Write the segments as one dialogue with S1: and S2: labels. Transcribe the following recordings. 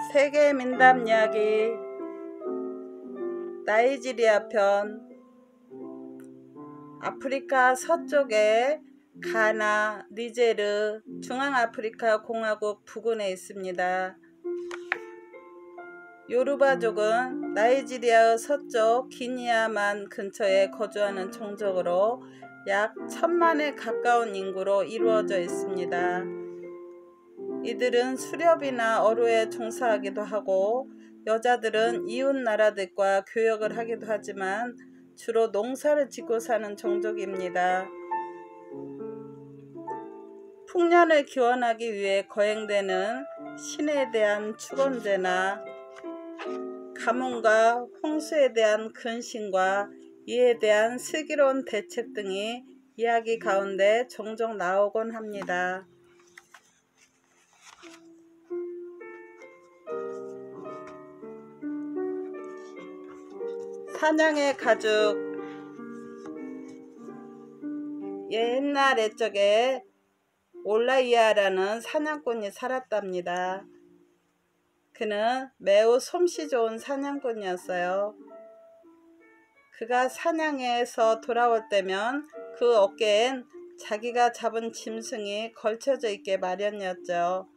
S1: 세계 민담 이야기 나이지리아 편. 아프리카 서쪽에 가나, 니제르, 중앙아프리카 공화국 부근에 있습니다. 요르바족은 나이지리아의 서쪽 기니아만 근처에 거주하는 종족으로 약 1000만에 가까운 인구로 이루어져 있습니다. 이들은 수렵이나 어로에 종사하기도 하고 여자들은 이웃 나라들과 교역을 하기도 하지만 주로 농사를 짓고 사는 종족입니다. 풍년을 기원하기 위해 거행되는 신에 대한 축원제나 가뭄과 홍수에 대한 근신과 이에 대한 슬기로운 대책 등이 이야기 가운데 종종 나오곤 합니다. 사냥의 가죽. 옛날 옛적에 올라이아라는 사냥꾼이 살았답니다. 그는 매우 솜씨 좋은 사냥꾼이었어요. 그가 사냥에서 돌아올 때면 그 어깨엔 자기가 잡은 짐승이 걸쳐져 있게 마련이었죠.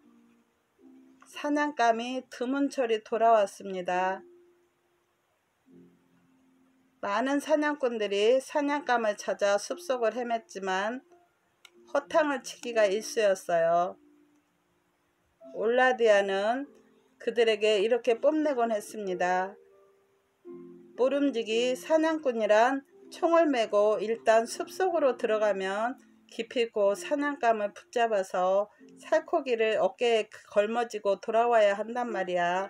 S1: 사냥감이 드문철이 돌아왔습니다. 많은 사냥꾼들이 사냥감을 찾아 숲속을 헤맸지만 허탕을 치기가 일쑤였어요. 올라디아는 그들에게 이렇게 뽐내곤 했습니다. 모름지기 사냥꾼이란 총을 메고 일단 숲속으로 들어가면 기필코 사냥감을 붙잡아서 살코기를 어깨에 걸머쥐고 돌아와야 한단 말이야.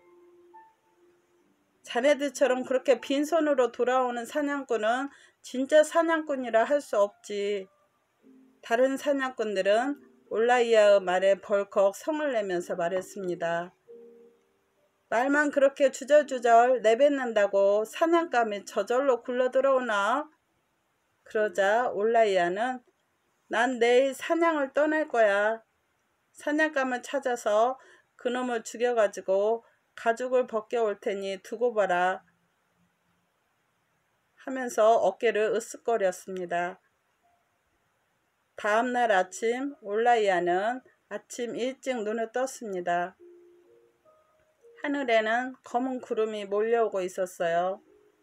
S1: 자네들처럼 그렇게 빈손으로 돌아오는 사냥꾼은 진짜 사냥꾼이라 할 수 없지. 다른 사냥꾼들은 올라이아의 말에 벌컥 성을 내면서 말했습니다. 말만 그렇게 주절주절 내뱉는다고 사냥감이 저절로 굴러 들어오나? 그러자 올라이아는 난 내일 사냥을 떠날 거야. 사냥감을 찾아서 그놈을 죽여가지고 가죽을 벗겨올 테니 두고 봐라 하면서 어깨를 으쓱거렸습니다. 다음날 아침 올라이아는 아침 일찍 눈을 떴습니다. 하늘에는 검은 구름이 몰려오고 있었어요.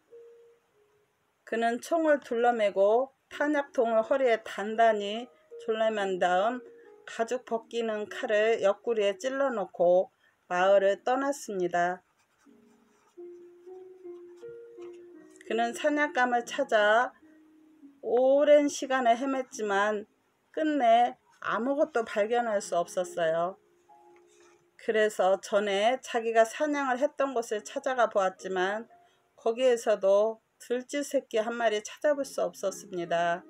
S1: 그는 총을 둘러매고 탄약통을 허리에 단단히 졸라맨 다음 가죽 벗기는 칼을 옆구리에 찔러놓고 마을을 떠났습니다. 그는 사냥감을 찾아 오랜 시간을 헤맸지만 끝내 아무것도 발견할 수 없었어요. 그래서 전에 자기가 사냥을 했던 곳을 찾아가 보았지만 거기에서도 들쥐 새끼 한 마리 찾아볼 수 없었습니다.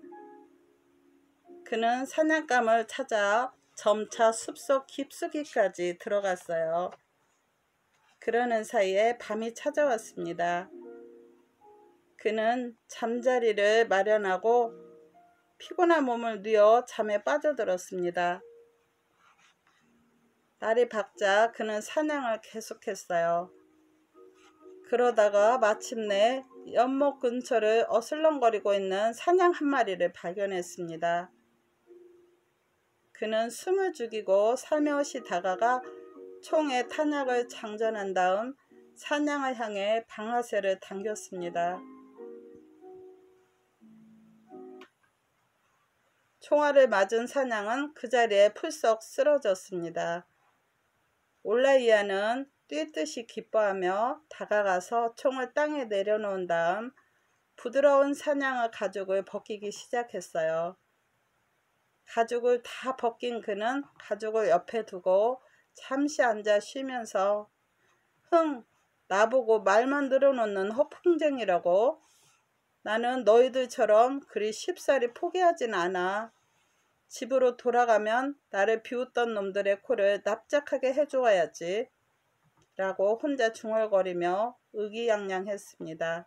S1: 그는 사냥감을 찾아 점차 숲속 깊숙이까지 들어갔어요. 그러는 사이에 밤이 찾아왔습니다. 그는 잠자리를 마련하고 피곤한 몸을 뉘어 잠에 빠져들었습니다. 날이 밝자 그는 사냥을 계속했어요. 그러다가 마침내 연못 근처를 어슬렁거리고 있는 사냥 한 마리를 발견했습니다. 그는 숨을 죽이고 살며시 다가가 총에 탄약을 장전한 다음 사냥을 향해 방아쇠를 당겼습니다. 총알을 맞은 사냥은 그 자리에 풀썩 쓰러졌습니다. 올라이아는 뛰듯이 기뻐하며 다가가서 총을 땅에 내려놓은 다음 부드러운 사냥의 가죽을 벗기기 시작했어요. 가죽을 다 벗긴 그는 가죽을 옆에 두고 잠시 앉아 쉬면서 나보고 말만 늘어놓는 허풍쟁이라고? 나는 너희들처럼 그리 쉽사리 포기하진 않아. 집으로 돌아가면 나를 비웃던 놈들의 코를 납작하게 해주어야지 라고 혼자 중얼거리며 의기양양했습니다.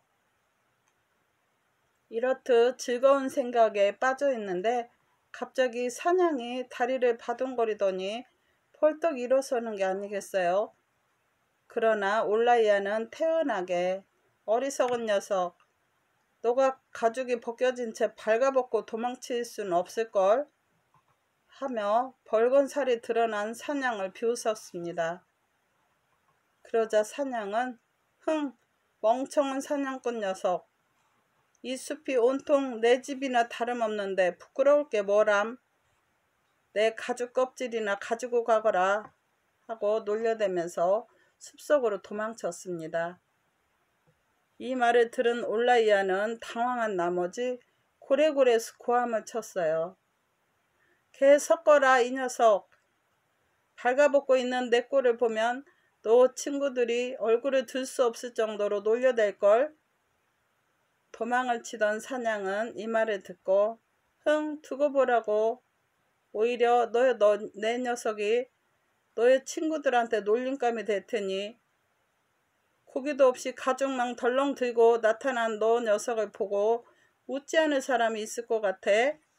S1: 이렇듯 즐거운 생각에 빠져 있는데 갑자기 사냥이 다리를 바둥거리더니 벌떡 일어서는 게 아니겠어요? 그러나 올라이아는 태연하게 어리석은 녀석, 너가 가죽이 벗겨진 채 발가벗고 도망칠 수는 없을걸 하며 벌건 살이 드러난 사냥을 비웃었습니다. 그러자 사냥은 멍청한 사냥꾼 녀석, 이 숲이 온통 내 집이나 다름없는데 부끄러울 게 뭐람? 내 가죽 껍질이나 가지고 가거라 하고 놀려대면서 숲속으로 도망쳤습니다. 이 말을 들은 올라이아는 당황한 나머지 고래고래 고함을 쳤어요. 개 섞어라 이 녀석. 발가벗고 있는 내 꼴을 보면 너 친구들이 얼굴을 들 수 없을 정도로 놀려댈걸. 도망을 치던 사냥은 이 말을 듣고 두고 보라고. 오히려 내 녀석이 너의 친구들한테 놀림감이 될 테니 고기도 없이 가죽망 덜렁 들고 나타난 너 녀석을 보고 웃지 않을 사람이 있을 것 같아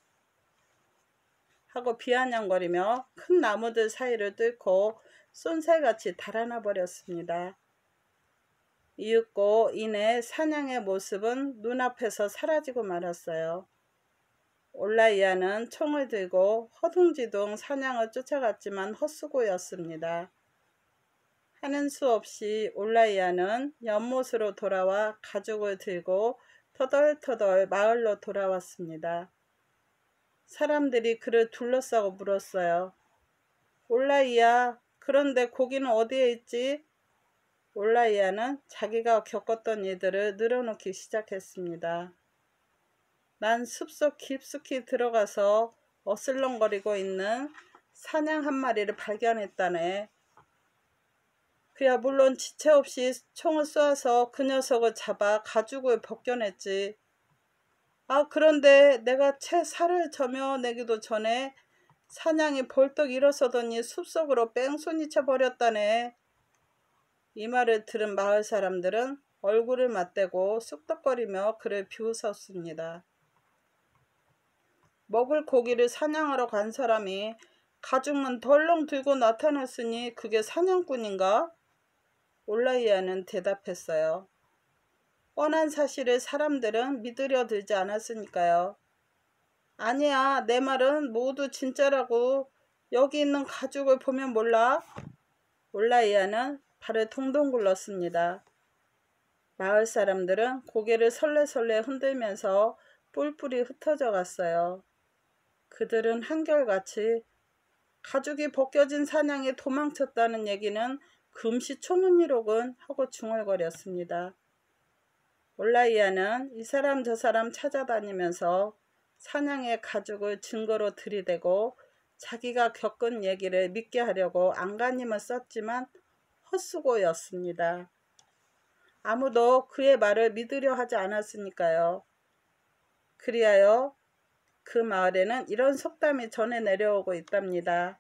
S1: 하고 비아냥거리며 큰 나무들 사이를 뚫고 쏜살같이 달아나 버렸습니다. 이윽고 이내 사냥의 모습은 눈앞에서 사라지고 말았어요. 올라이아는 총을 들고 허둥지둥 사냥을 쫓아갔지만 헛수고였습니다. 하는 수 없이 올라이아는 연못으로 돌아와 가죽을 들고 터덜터덜 마을로 돌아왔습니다. 사람들이 그를 둘러싸고 물었어요. 올라이아, 그런데 고기는 어디에 있지? 올라이아는 자기가 겪었던 일들을 늘어놓기 시작했습니다. 난 숲속 깊숙이 들어가서 어슬렁거리고 있는 사냥 한 마리를 발견했다네. 그야 물론 지체 없이 총을 쏘아서 그 녀석을 잡아 가죽을 벗겨냈지. 그런데 내가 채 살을 저며내기도 전에 사냥이 벌떡 일어서더니 숲속으로 뺑소니 쳐버렸다네. 이 말을 들은 마을 사람들은 얼굴을 맞대고 쑥덕거리며 그를 비웃었습니다. 먹을 고기를 사냥하러 간 사람이 가죽만 덜렁 들고 나타났으니 그게 사냥꾼인가? 올라이아는 대답했어요. 뻔한 사실을 사람들은 믿으려 들지 않았으니까요. 아니야, 내 말은 모두 진짜라고. 여기 있는 가죽을 보면 몰라? 올라이아는 발을 동동 굴렀습니다. 마을 사람들은 고개를 설레설레 흔들면서 뿔뿔이 흩어져 갔어요. 그들은 한결같이 가죽이 벗겨진 사냥에 도망쳤다는 얘기는 금시초문이로군 하고 중얼거렸습니다. 올라이아는 이 사람 저 사람 찾아다니면서 사냥의 가죽을 증거로 들이대고 자기가 겪은 얘기를 믿게 하려고 안간힘을 썼지만 헛수고였습니다. 아무도 그의 말을 믿으려 하지 않았으니까요. 그리하여 그 마을에는 이런 속담이 전해 내려오고 있답니다.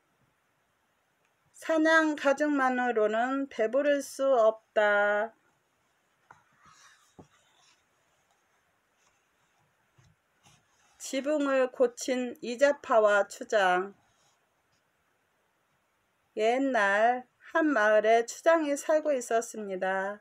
S1: 사냥 가죽만으로는 배부를 수 없다. 지붕을 고친 이자파와 추장. 옛날 한 마을에 추장이 살고 있었습니다.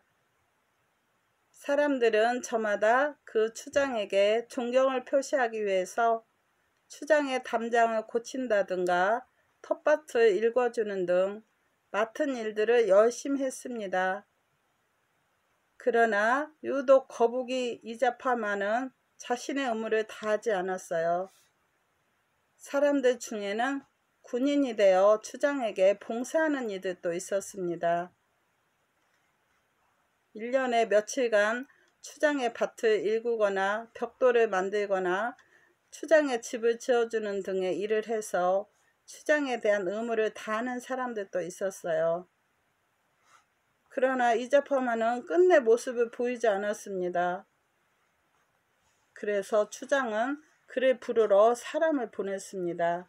S1: 사람들은 저마다 그 추장에게 존경을 표시하기 위해서 추장의 담장을 고친다든가 텃밭을 일궈주는 등 맡은 일들을 열심히 했습니다. 그러나 유독 거북이 이자파만은 자신의 의무를 다하지 않았어요. 사람들 중에는 군인이 되어 추장에게 봉사하는 이들도 있었습니다. 1년에 며칠간 추장의 밭을 일구거나 벽돌을 만들거나 추장의 집을 지어주는 등의 일을 해서 추장에 대한 의무를 다하는 사람들도 있었어요. 그러나 이자파만은 끝내 모습을 보이지 않았습니다. 그래서 추장은 그를 부르러 사람을 보냈습니다.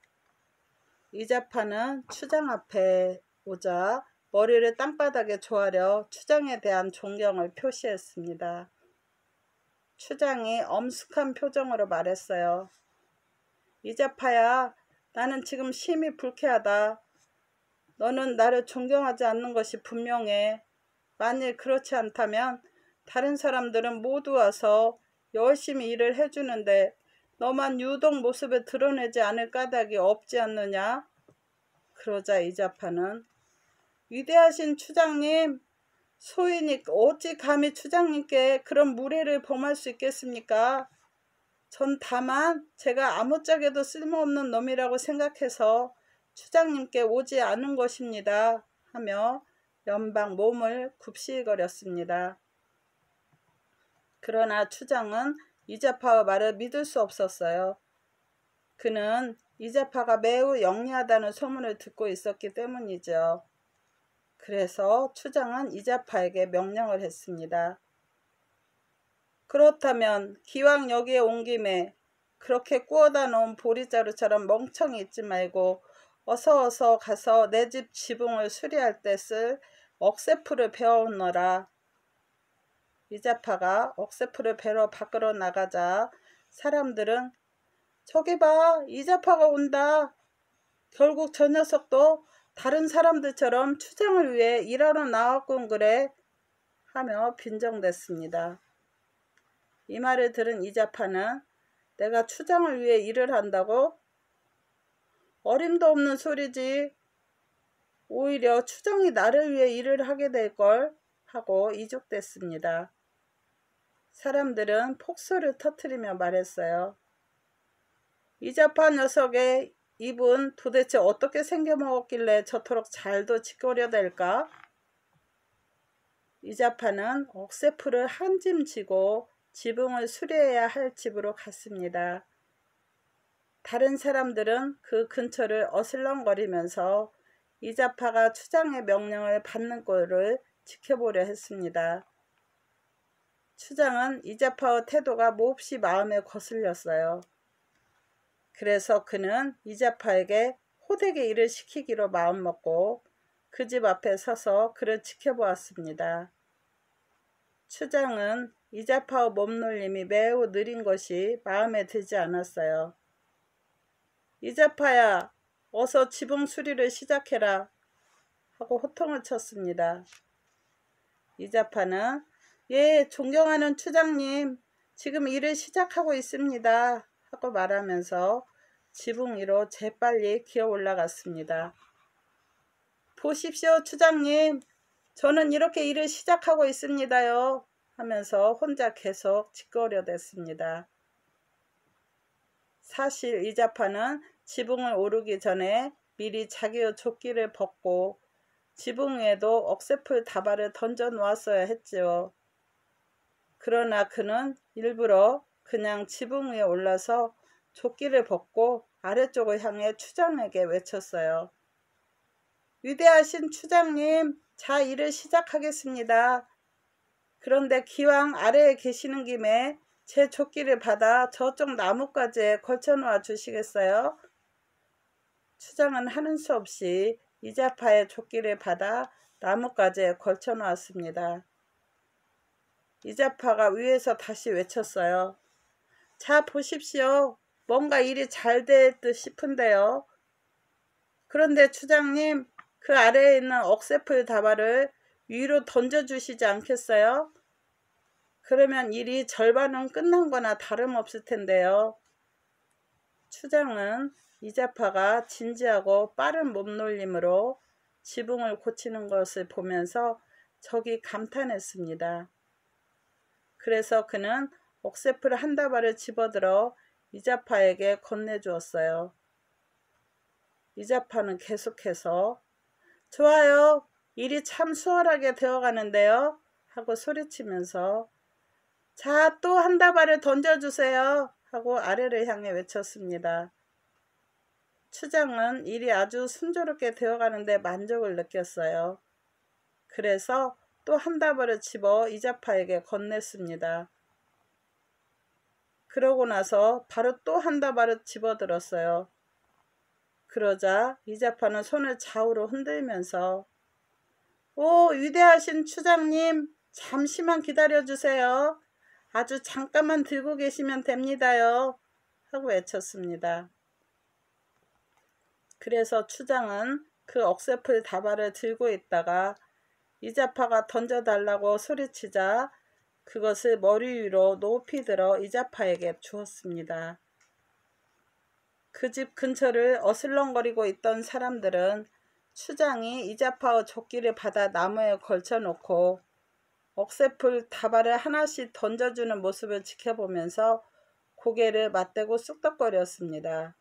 S1: 이자파는 추장 앞에 오자 머리를 땅바닥에 조아려 추장에 대한 존경을 표시했습니다. 추장이 엄숙한 표정으로 말했어요. 이자파야, 나는 지금 심히 불쾌하다. 너는 나를 존경하지 않는 것이 분명해. 만일 그렇지 않다면 다른 사람들은 모두 와서 열심히 일을 해주는데 너만 유독 모습을 드러내지 않을 까닭이 없지 않느냐? 그러자 이자파는 위대하신 추장님, 소인이 어찌 감히 추장님께 그런 무례를 범할 수 있겠습니까? 전 다만 제가 아무짝에도 쓸모없는 놈이라고 생각해서 추장님께 오지 않은 것입니다. 하며 연방 몸을 굽시거렸습니다. 그러나 추장은 이자파의 말을 믿을 수 없었어요. 그는 이자파가 매우 영리하다는 소문을 듣고 있었기 때문이죠. 그래서 추장은 이자파에게 명령을 했습니다. 그렇다면 기왕 여기에 온 김에 그렇게 구워다 놓은 보리자루처럼 멍청이 있지 말고 어서 가서 내 집 지붕을 수리할 때 쓸 억새풀을 베어오너라. 이자파가 억새풀을 베러 밖으로 나가자 사람들은 저기 봐, 이자파가 온다. 결국 저 녀석도 다른 사람들처럼 추장을 위해 일하러 나왔군 그래 하며 빈정댔습니다. 이 말을 들은 이자파는 내가 추장을 위해 일을 한다고? 어림도 없는 소리지. 오히려 추장이 나를 위해 일을 하게 될걸 하고 이죽댔습니다. 사람들은 폭소를 터뜨리며 말했어요. 이자파 녀석의 입은 도대체 어떻게 생겨먹었길래 저토록 잘도 짓거려댈까? 이자파는 억새풀을 한 짐 지고 지붕을 수리해야 할 집으로 갔습니다. 다른 사람들은 그 근처를 어슬렁거리면서 이자파가 추장의 명령을 받는 꼴을 지켜보려 했습니다. 추장은 이자파의 태도가 몹시 마음에 거슬렸어요. 그래서 그는 이자파에게 호되게 일을 시키기로 마음먹고 그 집 앞에 서서 그를 지켜보았습니다. 추장은 이자파의 몸놀림이 매우 느린 것이 마음에 들지 않았어요. 이자파야, 어서 지붕 수리를 시작해라 하고 호통을 쳤습니다. 이자파는 예, 존경하는 추장님, 지금 일을 시작하고 있습니다 하고 말하면서 지붕 위로 재빨리 기어 올라갔습니다. 보십시오 추장님, 저는 이렇게 일을 시작하고 있습니다요 하면서 혼자 계속 짓거려댔습니다. 사실 이자파는 지붕을 오르기 전에 미리 자기의 조끼를 벗고 지붕 위에도 억새풀 다발을 던져 놓았어야 했지요. 그러나 그는 일부러 그냥 지붕 위에 올라서 조끼를 벗고 아래쪽을 향해 추장에게 외쳤어요. 위대하신 추장님, 자 일을 시작하겠습니다. 그런데 기왕 아래에 계시는 김에 제 조끼를 받아 저쪽 나뭇가지에 걸쳐 놓아 주시겠어요? 추장은 하는 수 없이 이자파의 조끼를 받아 나뭇가지에 걸쳐 놓았습니다. 이자파가 위에서 다시 외쳤어요. 자 보십시오. 뭔가 일이 잘 될 듯 싶은데요. 그런데 추장님, 그 아래에 있는 억새풀 다발을 위로 던져주시지 않겠어요? 그러면 일이 절반은 끝난 거나 다름없을 텐데요. 추장은 이자파가 진지하고 빠른 몸놀림으로 지붕을 고치는 것을 보면서 적이 감탄했습니다. 그래서 그는 억새풀 한 다발을 집어들어 이자파에게 건네주었어요. 이자파는 계속해서 좋아요, 일이 참 수월하게 되어가는데요 하고 소리치면서 자, 또 한 다발을 던져주세요 하고 아래를 향해 외쳤습니다. 추장은 일이 아주 순조롭게 되어가는데 만족을 느꼈어요. 그래서 또 한 다발을 집어 이자파에게 건넸습니다. 그러고 나서 바로 또 한 다발을 집어들었어요. 그러자 이자파는 손을 좌우로 흔들면서 오, 위대하신 추장님, 잠시만 기다려주세요. 아주 잠깐만 들고 계시면 됩니다요 하고 외쳤습니다. 그래서 추장은 그 억새풀 다발을 들고 있다가 이자파가 던져달라고 소리치자 그것을 머리 위로 높이 들어 이자파에게 주었습니다. 그 집 근처를 어슬렁거리고 있던 사람들은 추장이 이자파의 조끼를 받아 나무에 걸쳐놓고 억새풀 다발을 하나씩 던져주는 모습을 지켜보면서 고개를 맞대고 쑥덕거렸습니다.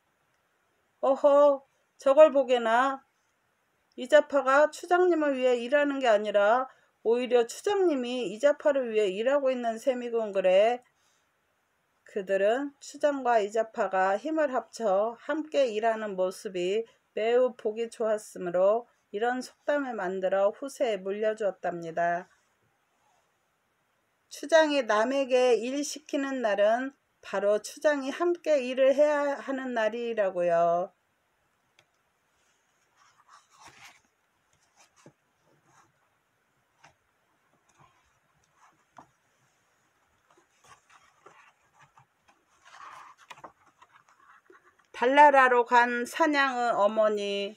S1: 어허, 저걸 보게나. 이자파가 추장님을 위해 일하는 게 아니라 오히려 추장님이 이자파를 위해 일하고 있는 셈이군 그래. 그들은 추장과 이자파가 힘을 합쳐 함께 일하는 모습이 매우 보기 좋았으므로 이런 속담을 만들어 후세에 물려주었답니다. 추장이 남에게 일 시키는 날은 바로 추장이 함께 일을 해야 하는 날이라고요. 달나라로 간 사냥의 어머니.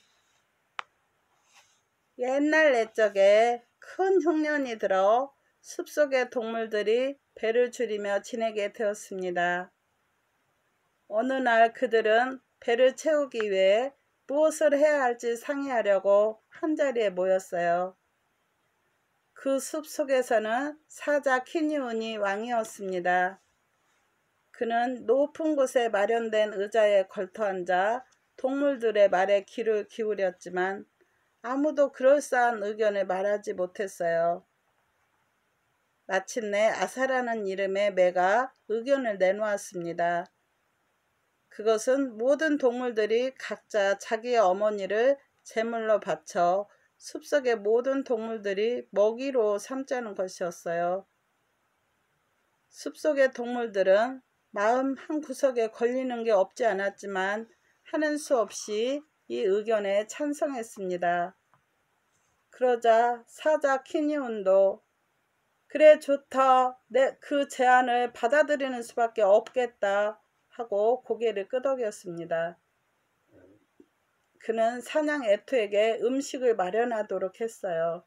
S1: 옛날 옛적에 큰 흉년이 들어 숲속의 동물들이 배를 줄이며 지내게 되었습니다. 어느 날 그들은 배를 채우기 위해 무엇을 해야 할지 상의하려고 한자리에 모였어요. 그 숲속에서는 사자 키니온이 왕이었습니다. 그는 높은 곳에 마련된 의자에 걸터앉아 동물들의 말에 귀를 기울였지만 아무도 그럴싸한 의견을 말하지 못했어요. 마침내 아사라는 이름의 매가 의견을 내놓았습니다. 그것은 모든 동물들이 각자 자기의 어머니를 제물로 바쳐 숲속의 모든 동물들이 먹이로 삼자는 것이었어요. 숲속의 동물들은 마음 한구석에 걸리는 게 없지 않았지만 하는 수 없이 이 의견에 찬성했습니다. 그러자 사자 키니온도 그래 좋다. 그 제안을 받아들이는 수밖에 없겠다 하고 고개를 끄덕였습니다. 그는 사냥 애투에게 음식을 마련하도록 했어요.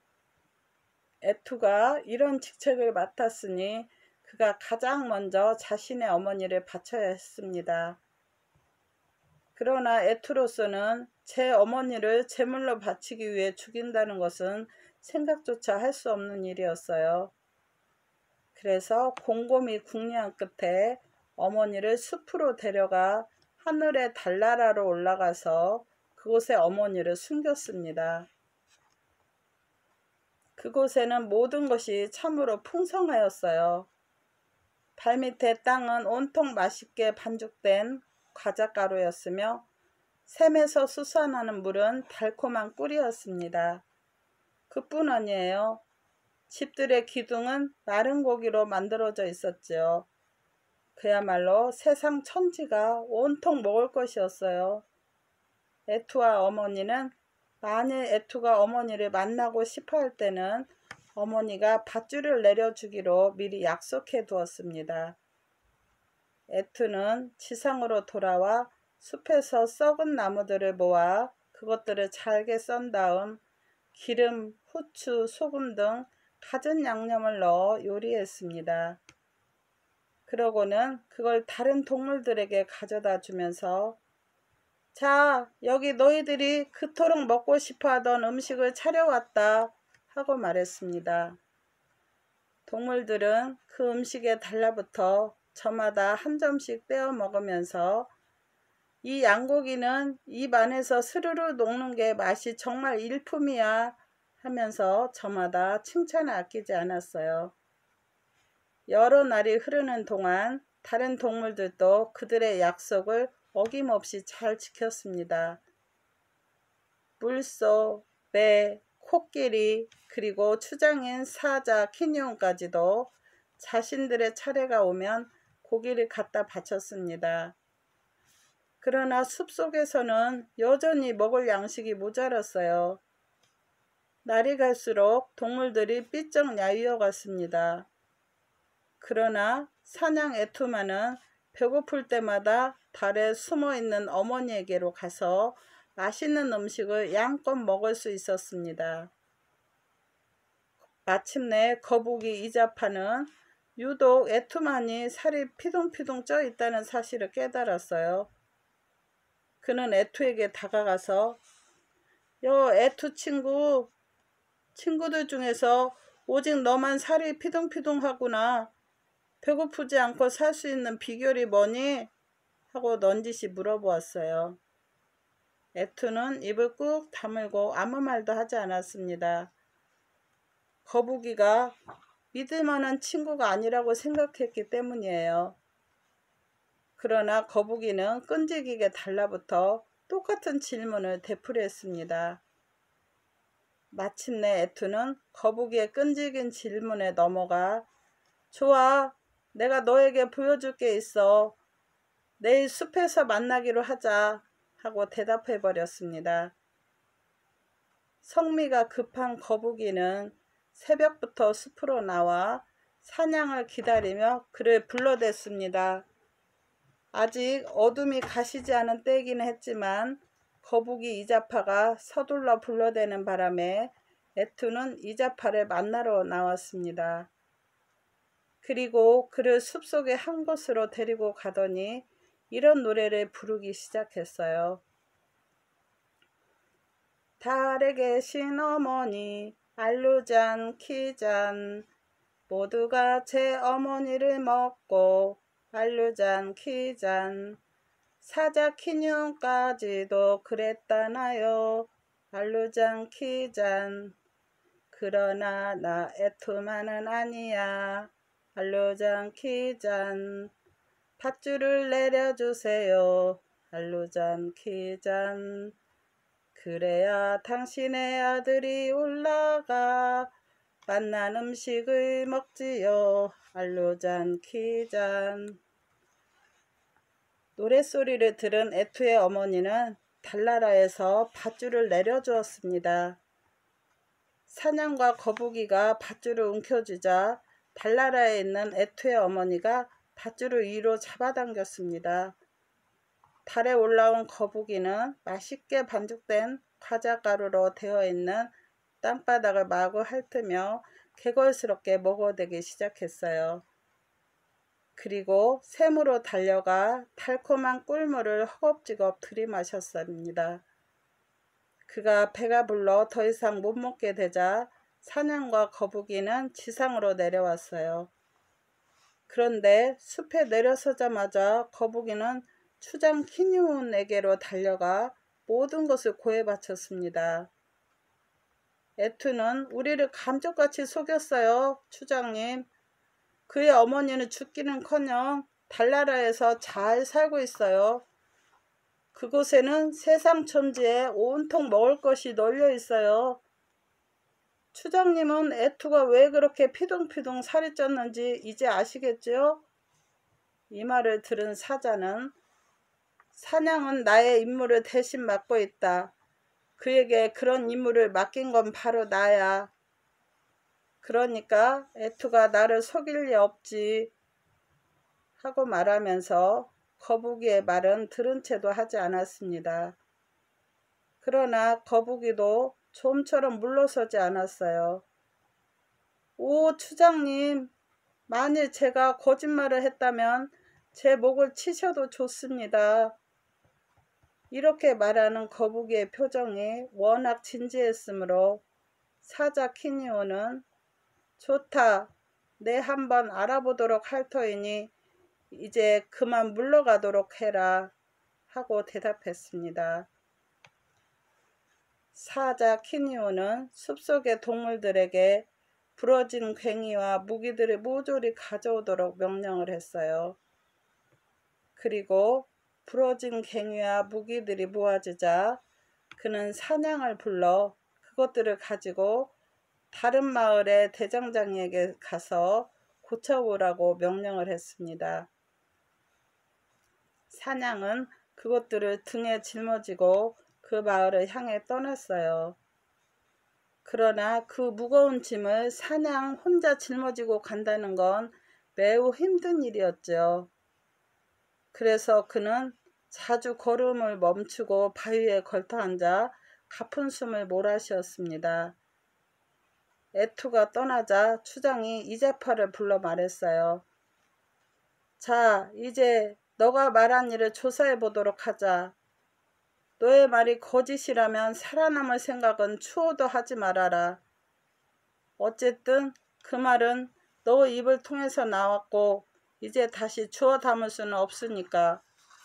S1: 애투가 이런 직책을 맡았으니 그가 가장 먼저 자신의 어머니를 바쳐야 했습니다. 그러나 애투로서는 제 어머니를 제물로 바치기 위해 죽인다는 것은 생각조차 할 수 없는 일이었어요. 그래서 곰곰이 궁리한 끝에 어머니를 숲으로 데려가 하늘의 달나라로 올라가서 그곳에 어머니를 숨겼습니다. 그곳에는 모든 것이 참으로 풍성하였어요. 발밑의 땅은 온통 맛있게 반죽된 과자가루였으며 샘에서 솟아나는 물은 달콤한 꿀이었습니다. 그뿐 아니에요. 집들의 기둥은 마른 고기로 만들어져 있었지요. 그야말로 세상 천지가 온통 먹을 것이었어요. 애투와 어머니는 만일 애투가 어머니를 만나고 싶어 할 때는 어머니가 밧줄을 내려주기로 미리 약속해 두었습니다. 애투는 지상으로 돌아와 숲에서 썩은 나무들을 모아 그것들을 잘게 썬 다음 기름, 후추, 소금 등 갖은 양념을 넣어 요리했습니다. 그러고는 그걸 다른 동물들에게 가져다 주면서 자, 여기 너희들이 그토록 먹고 싶어 하던 음식을 차려왔다 하고 말했습니다. 동물들은 그 음식에 달라붙어 저마다 한 점씩 떼어 먹으면서 이 양고기는 입 안에서 스르르 녹는 게 맛이 정말 일품이야 하면서 저마다 칭찬을 아끼지 않았어요. 여러 날이 흐르는 동안 다른 동물들도 그들의 약속을 어김없이 잘 지켰습니다. 물소, 매, 코끼리 그리고 추장인 사자 키니온까지도 자신들의 차례가 오면 고기를 갖다 바쳤습니다. 그러나 숲속에서는 여전히 먹을 양식이 모자랐어요. 날이 갈수록 동물들이 삐쩍 야위어 갔습니다. 그러나 사냥 애투마는 배고플 때마다 달에 숨어있는 어머니에게로 가서 맛있는 음식을 양껏 먹을 수 있었습니다. 마침내 거북이 이자파는 유독 애투만이 살이 피둥피둥 쪄 있다는 사실을 깨달았어요. 그는 애투에게 다가가서 애투 친구들 중에서 오직 너만 살이 피둥피둥하구나. 배고프지 않고 살 수 있는 비결이 뭐니? 하고 넌지시 물어보았어요. 애투는 입을 꾹 다물고 아무 말도 하지 않았습니다. 거북이가 믿을 만한 친구가 아니라고 생각했기 때문이에요. 그러나 거북이는 끈질기게 달라붙어 똑같은 질문을 되풀이했습니다. 마침내 애투는 거북이의 끈질긴 질문에 넘어가 좋아, 내가 너에게 보여줄 게 있어. 내일 숲에서 만나기로 하자 하고 대답해 버렸습니다. 성미가 급한 거북이는 새벽부터 숲으로 나와 사냥을 기다리며 그를 불러댔습니다. 아직 어둠이 가시지 않은 때이긴 했지만 거북이 이자파가 서둘러 불러대는 바람에 애투는 이자파를 만나러 나왔습니다. 그리고 그를 숲속의 한 곳으로 데리고 가더니 이런 노래를 부르기 시작했어요. 달에 계신 어머니 알루잔 키잔 모두가 제 어머니를 먹고 알루잔 키잔 사자 키뇽까지도 그랬다나요. 알루잔 키잔 그러나 나 애투만은 아니야. 알루잔 키잔 밧줄을 내려주세요. 알루잔 키잔 그래야 당신의 아들이 올라가 맛난 음식을 먹지요. 알루잔 키잔 노랫소리를 들은 애투의 어머니는 달나라에서 밧줄을 내려주었습니다. 사냥과 거북이가 밧줄을 움켜쥐자 달나라에 있는 애투의 어머니가 밧줄을 위로 잡아당겼습니다. 달에 올라온 거북이는 맛있게 반죽된 과자가루로 되어 있는 땅바닥을 마구 핥으며 개걸스럽게 먹어대기 시작했어요. 그리고 샘으로 달려가 달콤한 꿀물을 허겁지겁 들이마셨습니다. 그가 배가 불러 더 이상 못 먹게 되자 사냥과 거북이는 지상으로 내려왔어요. 그런데 숲에 내려서자마자 거북이는 추장 키니온에게로 달려가 모든 것을 고해 바쳤습니다. 애투는 우리를 감쪽같이 속였어요, 추장님. 그의 어머니는 죽기는커녕 달나라에서 잘 살고 있어요. 그곳에는 세상 천지에 온통 먹을 것이 널려 있어요. 추장님은 애투가 왜 그렇게 피둥피둥 살이 쪘는지 이제 아시겠지요? 이 말을 들은 사자는 사냥은 나의 임무를 대신 맡고 있다. 그에게 그런 임무를 맡긴 건 바로 나야. 그러니까 애투가 나를 속일 리 없지 하고 말하면서 거북이의 말은 들은 채도 하지 않았습니다. 그러나 거북이도 좀처럼 물러서지 않았어요. 오, 추장님, 만일 제가 거짓말을 했다면 제 목을 치셔도 좋습니다. 이렇게 말하는 거북이의 표정이 워낙 진지했으므로 사자 키니오는 좋다, 내 한번 알아보도록 할 터이니 이제 그만 물러가도록 해라 하고 대답했습니다. 사자 키니오는 숲속의 동물들에게 부러진 괭이와 무기들을 모조리 가져오도록 명령을 했어요. 그리고 부러진 괭이와 무기들이 모아지자 그는 사냥을 불러 그것들을 가지고 다른 마을의 대장장이에게 가서 고쳐오라고 명령을 했습니다. 사냥은 그것들을 등에 짊어지고 그 마을을 향해 떠났어요. 그러나 그 무거운 짐을 사냥 혼자 짊어지고 간다는 건 매우 힘든 일이었죠. 그래서 그는 자주 걸음을 멈추고 바위에 걸터 앉아 가쁜 숨을 몰아쉬었습니다. 애투가 떠나자 추장이 이재파를 불러 말했어요. 자, 이제 너가 말한 일을 조사해 보도록 하자. 너의 말이 거짓이라면 살아남을 생각은 추호도 하지 말아라. 어쨌든 그 말은 너 입을 통해서 나왔고 이제 다시 주워 담을 수는 없으니까.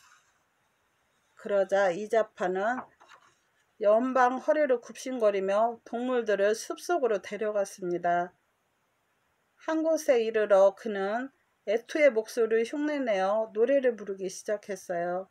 S1: 그러자 이자파는 연방 허리를 굽신거리며 동물들을 숲속으로 데려갔습니다. 한 곳에 이르러 그는 애투의 목소리를 흉내내어 노래를 부르기 시작했어요.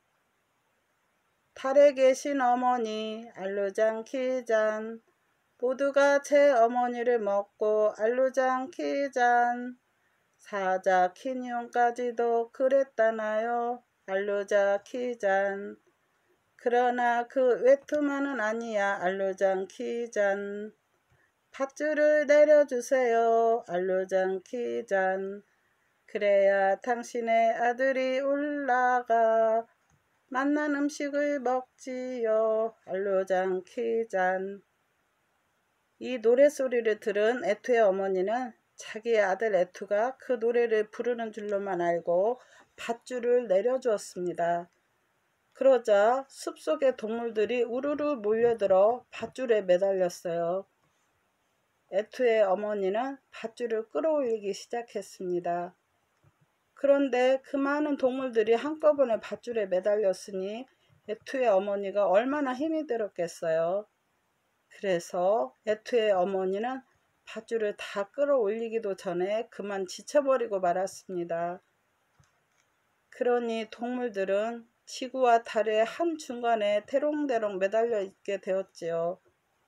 S1: 달에 계신 어머니 알루장 키잔, 모두가 제 어머니를 먹고 알루장 키잔, 사자 키니온까지도 그랬다나요 알루자 키잔. 그러나 그 외투만은 아니야 알루장 키잔. 밧줄을 내려주세요 알루장 키잔. 그래야 당신의 아들이 올라가 맛난 음식을 먹지요 알루장 키잔. 이 노래소리를 들은 애투의 어머니는 자기의 아들 애투가 그 노래를 부르는 줄로만 알고 밧줄을 내려주었습니다. 그러자 숲속의 동물들이 우르르 몰려들어 밧줄에 매달렸어요. 애투의 어머니는 밧줄을 끌어올리기 시작했습니다. 그런데 그 많은 동물들이 한꺼번에 밧줄에 매달렸으니 애투의 어머니가 얼마나 힘이 들었겠어요. 그래서 애투의 어머니는 밧줄을 다 끌어올리기도 전에 그만 지쳐버리고 말았습니다. 그러니 동물들은 지구와 달의 한중간에 대롱대롱 매달려 있게 되었지요.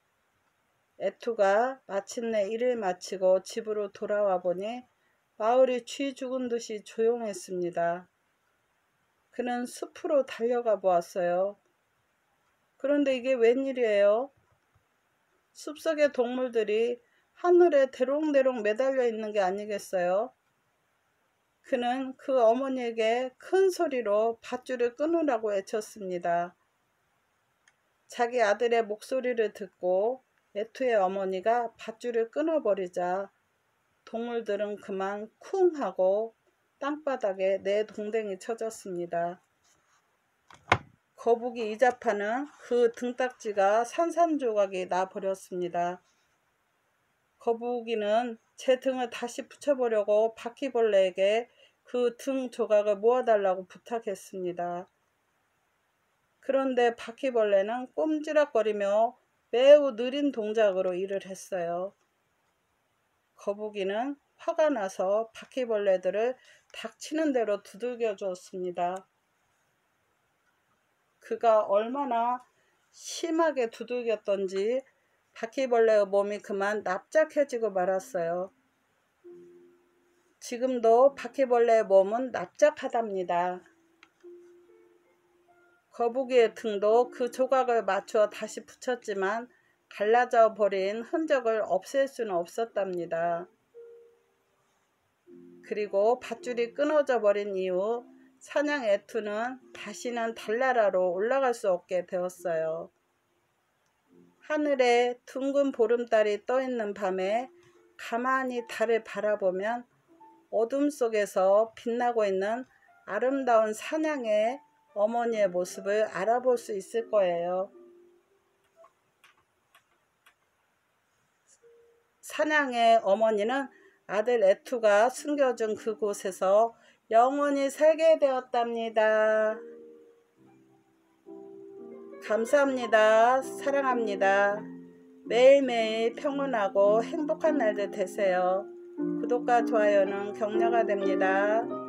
S1: 애투가 마침내 일을 마치고 집으로 돌아와 보니 마을이 쥐 죽은 듯이 조용했습니다. 그는 숲으로 달려가 보았어요. 그런데 이게 웬일이에요? 숲속의 동물들이 하늘에 대롱대롱 매달려 있는 게 아니겠어요? 그는 그 어머니에게 큰 소리로 밧줄을 끊으라고 외쳤습니다. 자기 아들의 목소리를 듣고 애투의 어머니가 밧줄을 끊어버리자 동물들은 그만 쿵 하고 땅바닥에 내동댕이 쳐졌습니다. 거북이 이자파는 그 등딱지가 산산조각이 나버렸습니다. 거북이는 제 등을 다시 붙여보려고 바퀴벌레에게 그 등 조각을 모아달라고 부탁했습니다. 그런데 바퀴벌레는 꼼지락거리며 매우 느린 동작으로 일을 했어요. 거북이는 화가 나서 바퀴벌레들을 닥치는 대로 두들겨 주었습니다. 그가 얼마나 심하게 두들겼던지 바퀴벌레의 몸이 그만 납작해지고 말았어요. 지금도 바퀴벌레의 몸은 납작하답니다. 거북이의 등도 그 조각을 맞춰 다시 붙였지만 갈라져 버린 흔적을 없앨 수는 없었답니다. 그리고 밧줄이 끊어져 버린 이후 사냥 애투는 다시는 달나라로 올라갈 수 없게 되었어요. 하늘에 둥근 보름달이 떠있는 밤에 가만히 달을 바라보면 어둠 속에서 빛나고 있는 아름다운 사냥의 어머니의 모습을 알아볼 수 있을 거예요. 사냥의 어머니는 아들 애투가 숨겨준 그곳에서 영원히 살게 되었답니다. 감사합니다. 사랑합니다. 매일매일 평온하고 행복한 날들 되세요. 구독과 좋아요는 격려가 됩니다.